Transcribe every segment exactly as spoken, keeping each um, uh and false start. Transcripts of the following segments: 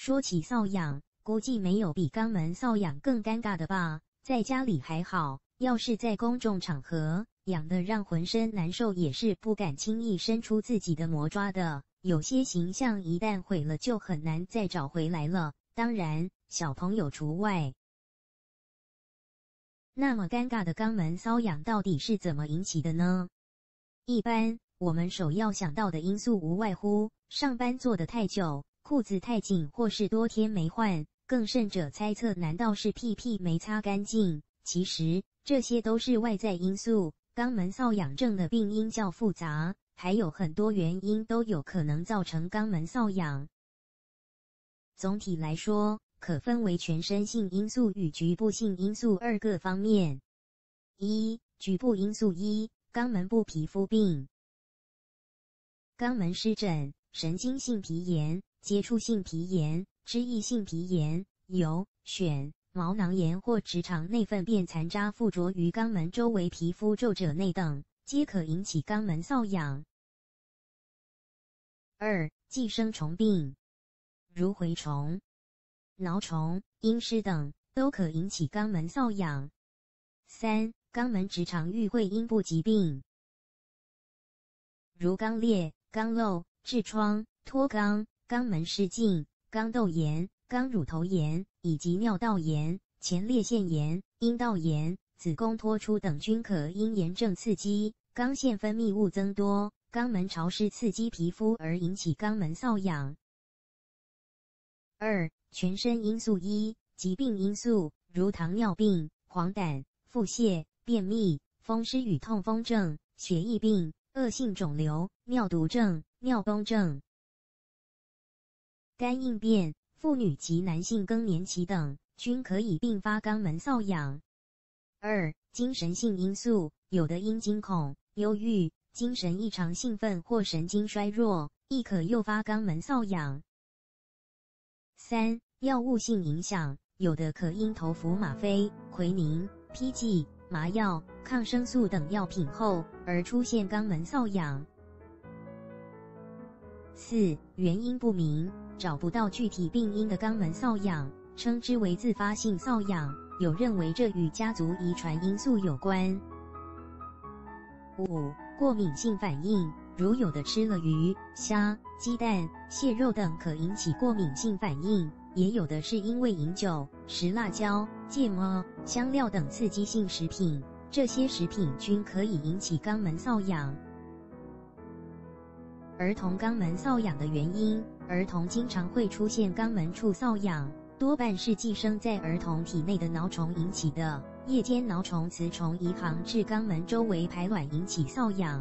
说起瘙痒，估计没有比肛门瘙痒更尴尬的吧？在家里还好，要是在公众场合，痒得让浑身难受，也是不敢轻易伸出自己的魔爪的。有些形象一旦毁了，就很难再找回来了。当然，小朋友除外。那么尴尬的肛门瘙痒到底是怎么引起的呢？一般我们首要想到的因素无外乎上班坐得太久，裤子太紧，或是多天没换，更甚者猜测难道是屁屁没擦干净？其实这些都是外在因素，肛门瘙痒症的病因较复杂，还有很多原因都有可能造成肛门瘙痒。总体来说，可分为全身性因素与局部性因素二个方面。一、局部因素一、肛门部皮肤病。肛门湿疹、神经性皮炎、接触性皮炎、脂溢性皮炎、疣、癣、毛囊炎或直肠内粪便残渣附着于肛门周围皮肤皱褶内等，皆可引起肛门瘙痒。二、寄生虫病，如蛔虫、蛲虫、阴虱等都可引起肛门瘙痒。三、肛门直肠淤会阴部疾病，如肛裂、肛瘘、痔疮、脱肛、肛门失禁、肛窦炎、肛乳头炎以及尿道炎、前列腺炎、阴道炎、子宫脱出等均可因炎症刺激肛腺分泌物增多、肛门潮湿刺激皮肤而引起肛门瘙痒。二、全身因素一、疾病因素，如糖尿病、黄疸、腹泻、便秘、风湿与痛风症、血液病、恶性肿瘤、尿毒症、尿崩症、肝硬变、妇女及男性更年期等，均可以并发肛门瘙痒。二、精神性因素，有的因惊恐、忧郁、精神异常兴奋或神经衰弱，亦可诱发肛门瘙痒。三、药物性影响，有的可因头服吗啡、奎宁、披剂、麻药、抗生素等药品后而出现肛门瘙痒。四、原因不明，找不到具体病因的肛门瘙痒，称之为自发性瘙痒，有认为这与家族遗传因素有关。五、过敏性反应，如有的吃了鱼、虾、鸡蛋、蟹肉等可引起过敏性反应，也有的是因为饮酒、食辣椒、芥末、香料等刺激性食品，这些食品均可以引起肛门瘙痒。儿童肛门瘙痒的原因，儿童经常会出现肛门处瘙痒，多半是寄生在儿童体内的蛲虫引起的。夜间蛲虫、雌虫移行至肛门周围排卵，引起瘙痒。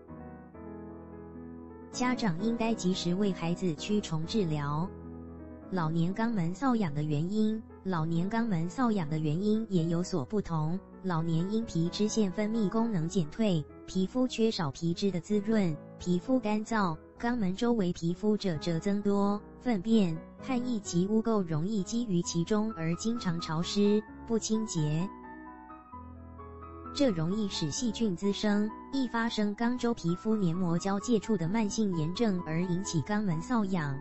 家长应该及时为孩子驱虫治疗。老年肛门瘙痒的原因，老年肛门瘙痒的原因也有所不同。老年因皮脂腺分泌功能减退，皮肤缺少皮脂的滋润，皮肤干燥，肛门周围皮肤褶褶增多，粪便、汗液及污垢容易积于其中，而经常潮湿、不清洁。这容易使细菌滋生，易发生肛周皮肤黏膜交界处的慢性炎症，而引起肛门瘙痒。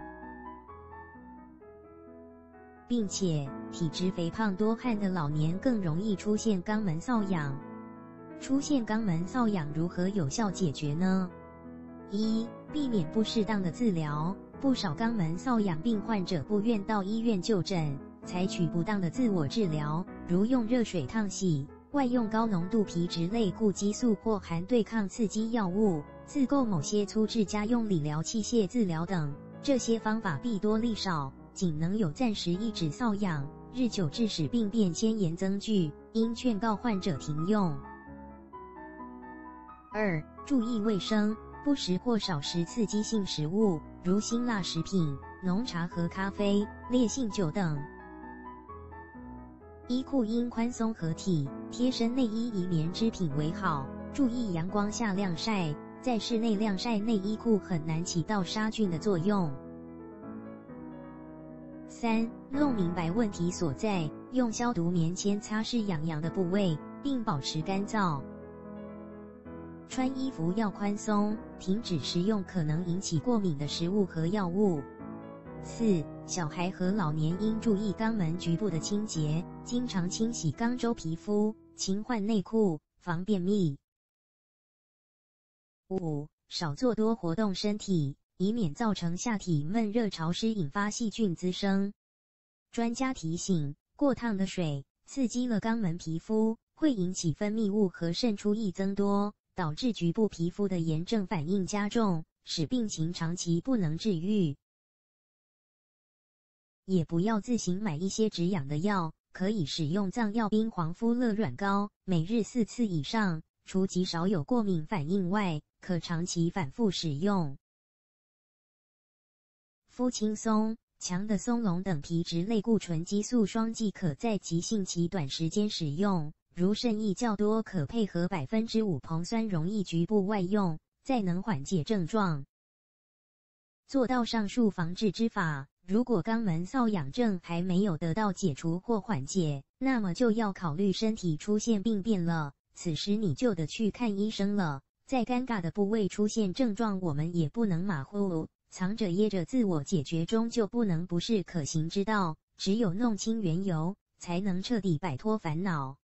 并且体质肥胖多汗的老年更容易出现肛门瘙痒。出现肛门瘙痒如何有效解决呢？一、避免不适当的治疗。不少肛门瘙痒病患者不愿到医院就诊，采取不当的自我治疗，如用热水烫洗、外用高浓度皮质类固激素或含对抗刺激药物，自购某些粗制家用理疗器械治疗等。这些方法弊多利少，仅能有暂时抑制瘙痒，日久致使病变迁延增剧，应劝告患者停用。二、注意卫生，不食或少食刺激性食物，如辛辣食品、浓茶和咖啡、烈性酒等。衣裤应宽松合体，贴身内衣以棉织品为好，注意阳光下晾晒，在室内晾晒内衣裤很难起到杀菌的作用。三、弄明白问题所在，用消毒棉签擦拭痒痒的部位，并保持干燥。穿衣服要宽松，停止食用可能引起过敏的食物和药物。 四、小孩和老年应注意肛门局部的清洁，经常清洗肛周皮肤，勤换内裤，防便秘。五、少做多活动身体，以免造成下体闷热潮湿，引发细菌滋生。专家提醒，过烫的水刺激了肛门皮肤，会引起分泌物和渗出液增多，导致局部皮肤的炎症反应加重，使病情长期不能治愈。也不要自行买一些止痒的药，可以使用藏药冰黄肤乐软膏，每日四次以上，除极少有过敏反应外，可长期反复使用。肤轻松强的松茸等皮质类固醇激素霜剂可在急性期短时间使用，如肾液较多可配合 百分之五 硼酸溶液局部外用，再能缓解症状。做到上述防治之法，如果肛门瘙痒症还没有得到解除或缓解，那么就要考虑身体出现病变了，此时你就得去看医生了。在尴尬的部位出现症状，我们也不能马虎，藏着掖着，自我解决终究不能不是可行之道，只有弄清缘由，才能彻底摆脱烦恼。